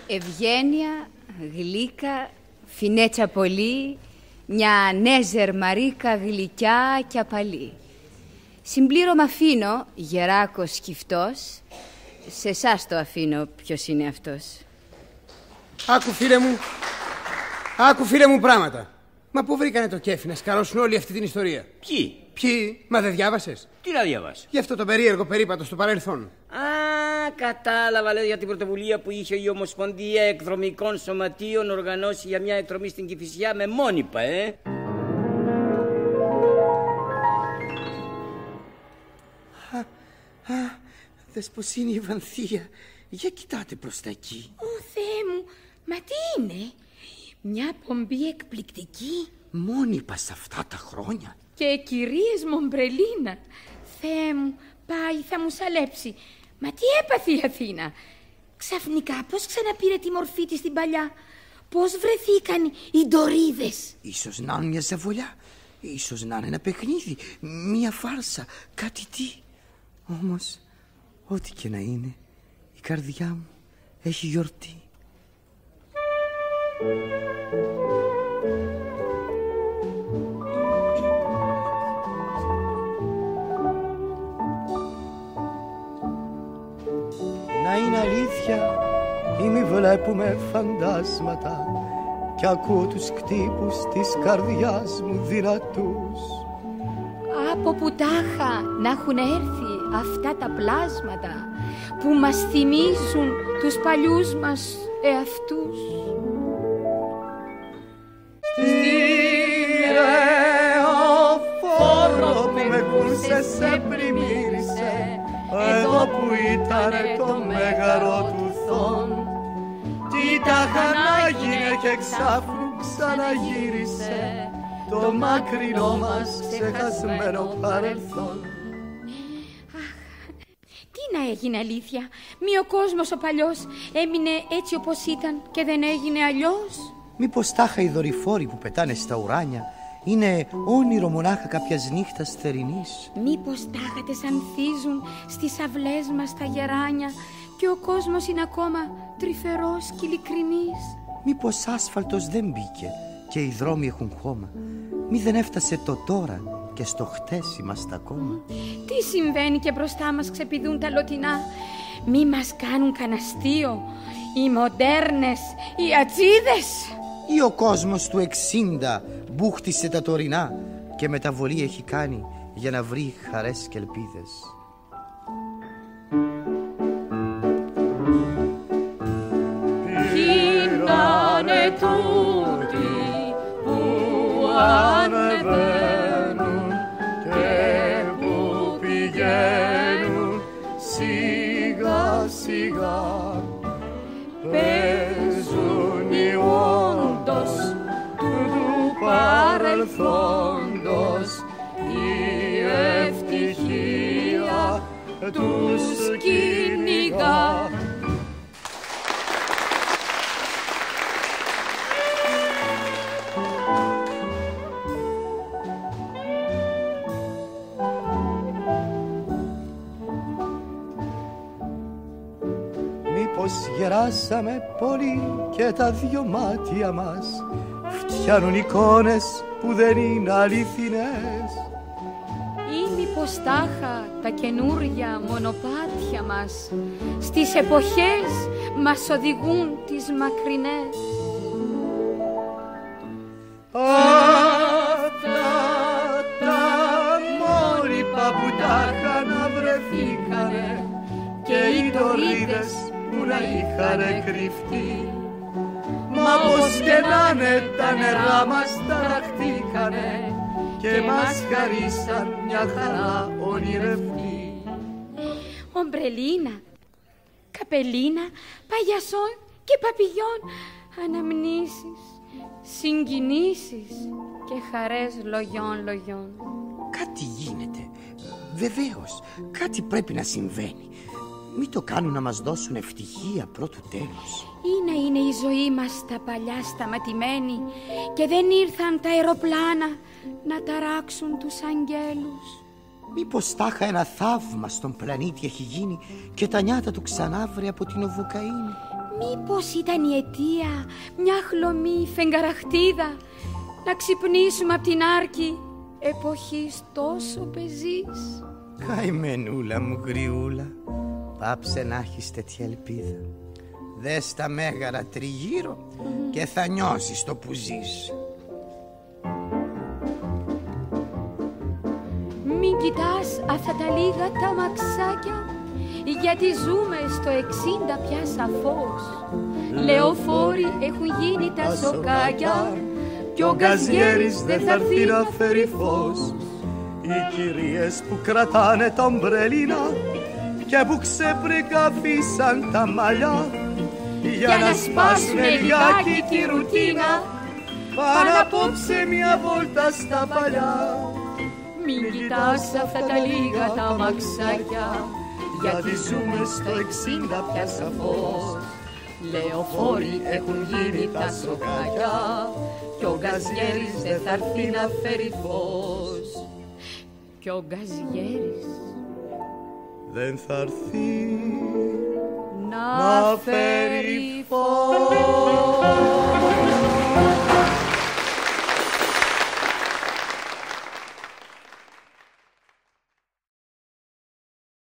Ευγένεια, γλύκα, φινέτσα πολύ, μια νέζερ μαρίκα γλυκιά και απαλή. Συμπλήρωμα αφήνω, γεράκος σκυφτός, σε εσάς το αφήνω ποιος είναι αυτός. Άκου φίλε μου πράγματα. Μα πού βρήκανε το κέφι να σκαρώσουν όλη αυτή την ιστορία? Ποιοι, μα δεν διάβασες? Τι να διαβάσω? Γι' αυτό το περίεργο περίπατο στο παρελθόν. Α, κατάλαβα, λέει, για την πρωτοβουλία που είχε η Ομοσπονδία Εκδρομικών Σωματείων οργανώσει για μια εκδρομή στην Κηφισιά με μόνιπα, Δες πως είναι η Βανθία. Για κοιτάτε προς τα εκεί. Ω Θεέ μου, μα τι είναι? Μια πομπή εκπληκτική. Μόνιπα σε αυτά τα χρόνια. Και κυρίες Μομπρελίνα. Θεέ μου, πάει θα μου σαλέψει. Μα τι έπαθε η Αθήνα? Ξαφνικά πώς ξαναπήρε τη μορφή της την παλιά? Πώς βρεθήκαν οι ντορίδες? Ίσως να είναι μια ζαβολιά. Ίσως να είναι ένα παιχνίδι. Μια φάρσα. Κάτι τι. Όμως, ό,τι και να είναι, η καρδιά μου έχει γιορτή. Να είναι αλήθεια ή μη βλέπουμε φαντάσματα κι ακούω τους κτύπους της καρδιάς μου δυνατούς. Από που τάχα να έχουν έρθει αυτά τα πλάσματα που μας θυμίζουν τους παλιούς μας εαυτούς. Στείλε φόρο που με κούρσε, σε πλημμύρισε εδώ που ήταν το μέγαρο του θόν. Τι τάχα να γίνε και εξάφνου ξαναγύρισε το μακρινό μας ξεχασμένο παρελθόν. Τι να έγινε αλήθεια? Μη ο κόσμος ο παλιός έμεινε έτσι όπως ήταν και δεν έγινε αλλιώς? Μήπως τάχα οι δορυφόροι που πετάνε στα ουράνια είναι όνειρο μονάχα κάποιας νύχτας θερινής? Μήπως τάχα ανθίζουν στις αυλές μας τα γεράνια και ο κόσμος είναι ακόμα τρυφερός και ειλικρινής? Μήπως άσφαλτος δεν μπήκε και οι δρόμοι έχουν χώμα? Μη δεν έφτασε το τώρα και στο χτες είμαστε ακόμα? Τι συμβαίνει και μπροστά μας ξεπηδούν τα λωτινά? Μη μας κάνουν καναστείο οι μοντέρνες, οι ατσίδες? Ή ο κόσμος του 60 μπούχτισε τα τωρινά και μεταβολή έχει κάνει για να βρει χαρές και ελπίδες? Γίνανε τούτοι που ανεβαίνουν και που πηγαίνουν σιγά σιγά. Παίζουν οι όντως του παρελθόντος, η ευτυχία τους κυνηγά. Μήπως γεράσαμε πολύ και τα δυο μάτια μας φτιάνουν εικόνες που δεν είναι αληθινές? Ή μήπως τάχα τα καινούρια μονοπάτια μας στις εποχές μας οδηγούν τις μακρινές? Αυτά τα μόνιπα που τάχα να βρεθήκανε και οι ντορίδες που να είχανε κρυφτεί, μα πως και να είναι τα νερά μας ταραχτήκανε και μας χαρίσαν μια χαρά ονειρευτή. Ομπρελίνα, καπελίνα, παγιασόν και παπηγιόν, αναμνήσεις, συγκινήσεις και χαρές λογιών. Κάτι γίνεται. Βεβαίως, κάτι πρέπει να συμβαίνει. Μη το κάνουν να μας δώσουν ευτυχία πρώτου τέλους. Είναι η ζωή μας τα παλιά σταματημένη και δεν ήρθαν τα αεροπλάνα να ταράξουν τους αγγέλους. Μήπως τάχα ένα θαύμα στον πλανήτη έχει γίνει και τα νιάτα του ξανά βρει από την Οβουκαΐνη? Μήπως ήταν η αιτία μια χλωμή φεγγαραχτίδα να ξυπνήσουμε απ' την άρκη εποχής τόσο πεζής. Καημενούλα μου γριούλα, πάψε να έχεις τέτοια ελπίδα. Δες τα μέγαρα τριγύρω και θα νιώσεις το που ζεις. Μην κοιτάς αυτά τα λίγα τα μαξάκια, γιατί ζούμε στο 60 πια σαφώς. Λεωφόροι έχουν γίνει τα σοκάκια κι ο Γκαζιέρης δεν θα έρθει να φέρει φως. Οι κυρίες που κρατάνε τα ομπρελίνα και που ξεπρικά αφήσαν τα μαλλιά για να σπάσουνε λιγάκι τη ρουτίνα, πάνε απόψε μια βόλτα στα παλιά. Μην κοιτάς αυτά τα λίγα τα μαξάκια, γιατί ζούμε στο 60 πια σαφώς. Λεωφόροι έχουν γίνει τα σοκάκια κι ο Γκαζιέρης δεν θα έρθει να φέρει φως. Κι ο Γκαζιέρης δεν θα έρθει να φέρει φως.